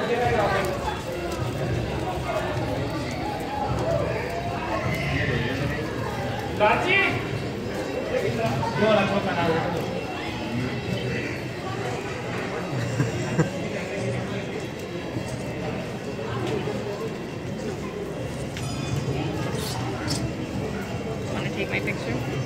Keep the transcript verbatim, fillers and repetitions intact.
Gachi. Yo la cosa nada. Want to take my picture?